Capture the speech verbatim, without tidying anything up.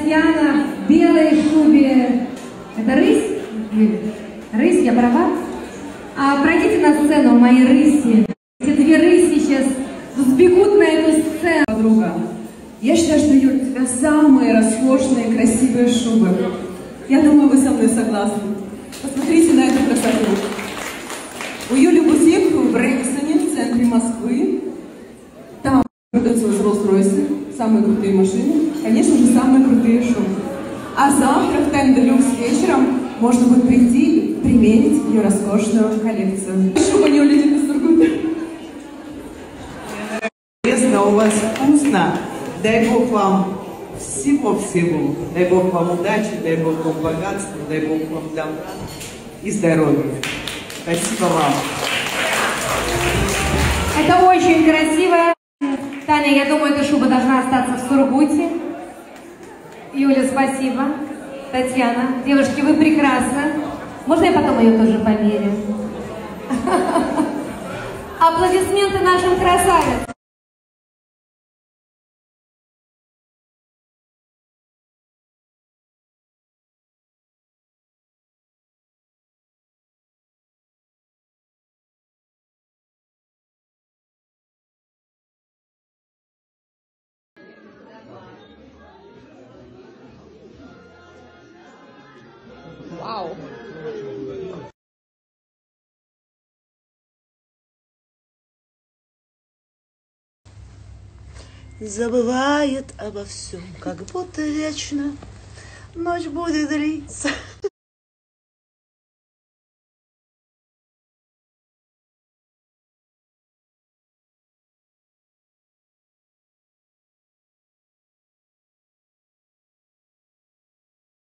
Татьяна в белой шубе. Это рысь? Рысь, я права? А пройдите на сцену, мои рыси. Эти две рыси сейчас сбегут на эту сцену. Подруга, я считаю, что, Юль, у тебя самые роскошные, красивые шубы. Я думаю, вы со мной согласны. Посмотрите на эту красоту. У Юли бутик в Брейксоне, в центре Москвы. Там продаются Rolls-Royce, самые крутые машины, конечно же, самые крутые шубы. А завтра в Time Deluxe вечером можно будет прийти и примерить ее роскошную коллекцию. Шуба не улетит из Сургута. Интересно, у вас вкусно. Дай Бог вам всего-всего. Дай Бог вам удачи, дай Бог вам богатства, дай Бог вам добра и здоровья. Спасибо вам. Это очень красиво. Таня, я думаю, эта шуба должна остаться в Сургуте. Юля, спасибо. Татьяна, девушки, вы прекрасны. Можно я потом ее тоже померю? Аплодисменты нашим красавицам. Вау! Забывает обо всем, как будто вечно ночь будет длиться.